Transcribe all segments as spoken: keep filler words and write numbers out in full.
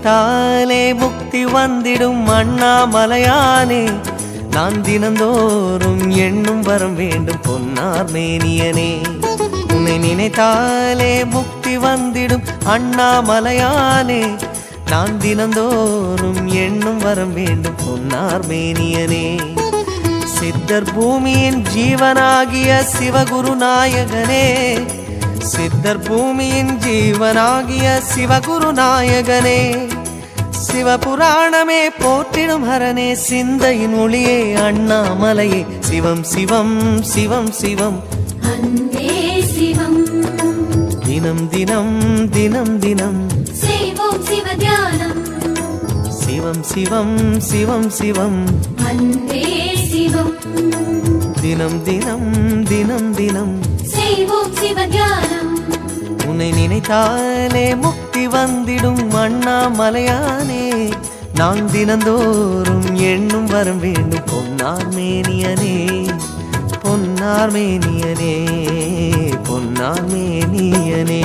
நினைத்தாலே முக்தி வந்திடும் அண்ணாமலையானே நான் தினந்தோறும் எண்ணும் வரம் வேண்டும் பொன்னார் மேனியனே உன்னை நினைத்தாலே முக்தி வந்திடும் அண்ணாமலையானே நான் தினந்தோறும் எண்ணும் வரம் வேண்டும் பொன்னார் மேனியனே சித்தர் பூமியின் ஜீவனாகிய சிவகுரு நாயகனே சித்தர் பூமியின் ஜீவனாகிய சிவகுரு நாயகனே சிவபுராணமே போற்றிடும் ஹரனே சிந்தையின் ஒளியே அண்ணாமலையே சிவம் சிவம் சிவம் சிவம் அன்பே சிவம் தினம் தினம் தினம் தினம் செய்வோம் சிவ தியானம் சிவம் சிவம் சிவம் சிவம் அன்பே சிவம் தினம் தினம் தினம் தினம் செய்வோம் சிவ தியானம் உன்னை நினைத்தாலே முக்தி வந்திடும் அண்ணாமலையானே நான் தினந்தோறும் எண்ணும் வரம் வேண்டும் பொன்னார் மேனியனே பொன்னார் மேனியனே பொன்னார் மேனியனே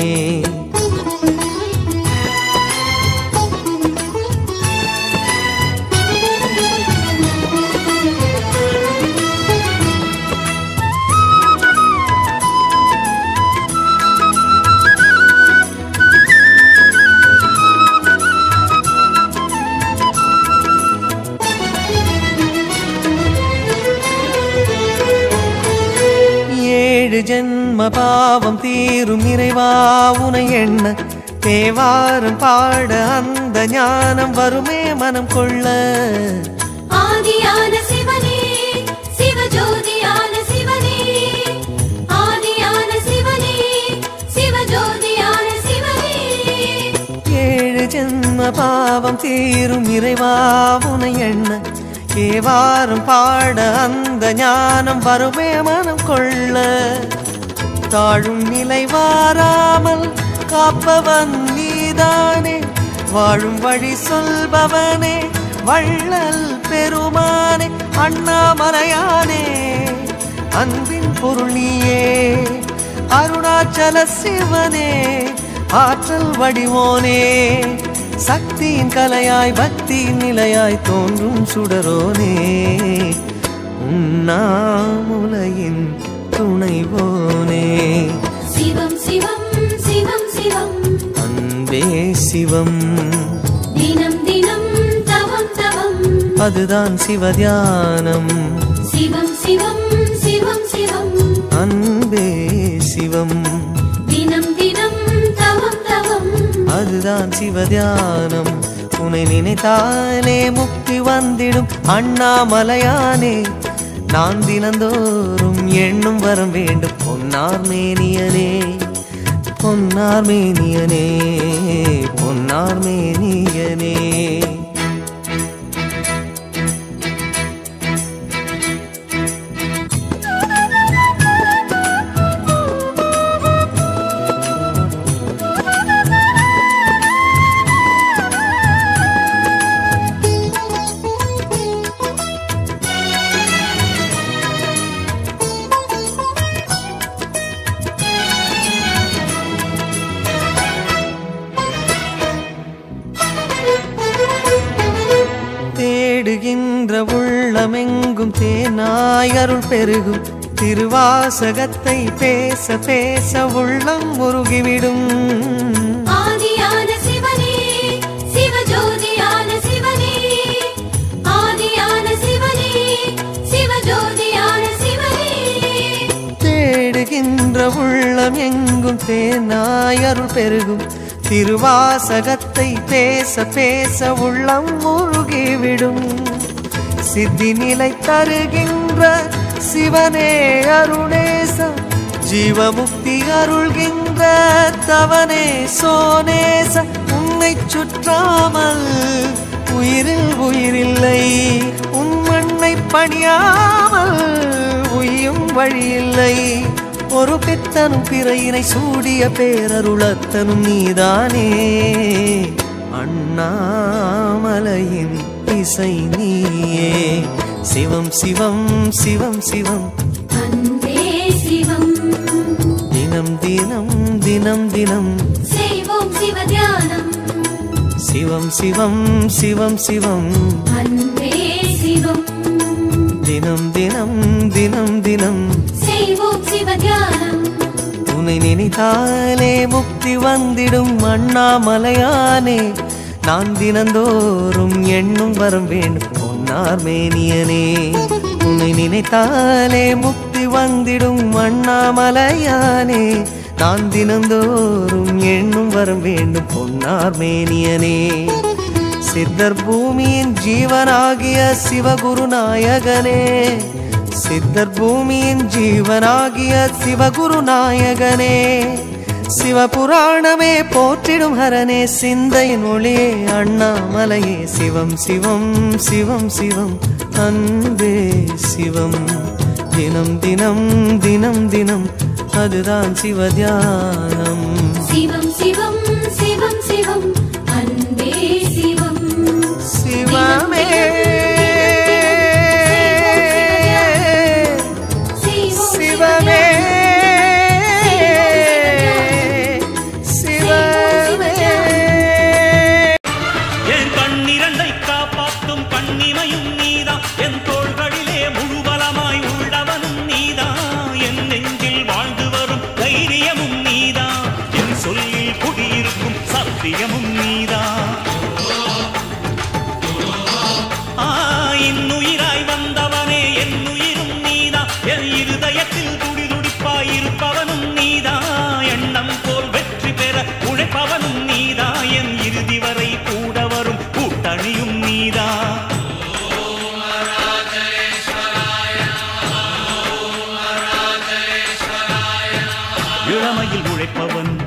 ஜென்ம பாவம் தீரும் இறைவா உனை எண்ண தேவாரம் பாட அந்த ஞானம் வருமே மனம் கொள்ள ஆதியான சிவனே சிவஜோதியான சிவனே ஆதியான சிவனே சிவஜோதியான சிவனே ஏழு ஜென்ம பாவம் தீரும் இறைவா உனை எண்ண தேவாரம் பாட அந்த ஞானம் வருமே மனம் கொள்ள தாழும் நிலை வாராமல் காப்பவன் நீதானே வாழும் வழி சொல்பவனே வள்ளல் பெருமானே அண்ணாமலையானே அன்பின் பொருள் நீயே அருணாச்சல சிவனே ஆற்றல் வடிவோனே சக்தியின் கலையாய் பக்தியின் நிலையாய் தோன்றும் சுடரோனே உண்ணாமுலையின் துணைவோனே சிவம் சிவம் சிவம் சிவம் அன்பே சிவம் தினம் தினம் தவம் தவம் அதுதான் சிவதியானம் சிவம் சிவம் சிவம் சிவம் அன்பே சிவம் தினம் தினம் தவம் தவம் அதுதான் சிவதியானம் உன்னை நினைத்தாலே முக்தி வந்திடும் அண்ணாமலையானே நான் தினந்தோறும் எண்ணும் வரம் வேண்டும் பொன்னார் மேனியனே பொன்னார் மேனியனே பொன்னார் மேனியனே தேடுகின்ற உள்ளமெங்கும் தேனாய் அருள் பெருகும் திருவாசகத்தை பேச பேச உள்ளம் முருகிவிடும் ஆதியான சிவனே சிவஜோதியான சிவனே ஆதியான சிவனே சிவஜோதியான சிவனே தேடுகின்ற உள்ளம் எங்கும் தேனாய் அருள் பெருகும் திருவாசகத்தை பேச பேச உள்ளம் முருகிவிடும் சித்தி நிலை தருகின்ற சிவனே அருணேச ஜீவமுக்தி அருள்கின்ற தவனே சோனேச உன்னை சுற்றாமல் உயிரில் உயிரில்லை உன் மண்ணை பணியாமல் உயும் வழியில்லை ஒரு பித்தனும் பிறையினை சூடிய பேரருளத்தனும் நீதானே அண்ணாமலையின் இசை நீயே சிவம் சிவம் சிவம் சிவம் அன்பே சிவம் தினம் தினம் தினம் தினம் செய்வோம் சிவ தியானம் சிவம் சிவம் சிவம் சிவம் அன்பே சிவம் தினம் தினம் தினம் தினம் செய்வோம் சிவ தியானம் உன்னை நினைத்தாலே முக்தி வந்திடும் அண்ணாமலையானே நான் தினந்தோறும் எண்ணும் வரம் வேண்டும் பொன்னார் மேனியனே உன்னை நினைத்தாலே முக்தி வந்திடும் அண்ணாமலையானே நான் தினந்தோறும் எண்ணும் வரம் வேண்டும் பொன்னார் மேனியனே சித்தர் பூமியின் ஜீவனாகிய சிவகுரு நாயகனே சித்தர் பூமியின் ஜீவனாகிய சிவகுரு நாயகனே சிவபுராணமே போற்றிடும் ஹரனே சிந்தையின் ஒளியே அண்ணாமலையே சிவம் சிவம் சிவம் சிவம் அன்பே சிவம் தினம் தினம் தினம் தினம் அதுதான் சிவதியானம் சிவம் சிவம் சிவம் சிவம் அன்பே சிவம் சிவமே சிவமே என் கண்ணிரண்டை காப்பாற்றும் கண்ணிமையும் நீதான் என் தோள்களிலே முழுபலமாய் உள்ளவனும் நீதான் என் நெஞ்சில் வாழ்ந்து வரும் தைரியமும் நீதான் என் சொல்லில் குடியிருக்கும் சத்தியமும் நீதான் ஆ இன்னுயிராய் வந்தவனே என் உயிரும் நீதான் என் இருதயத்தில் துடி துடிப்பாயிருப்பவனும் நீதான் எண்ணம் போல் வெற்றி பெற உழைப்பவனும் நீதான் என் இறுதி வரை கூட வரும் கூட்டணியும் நீதான் இளமையில் உழைப்பவன்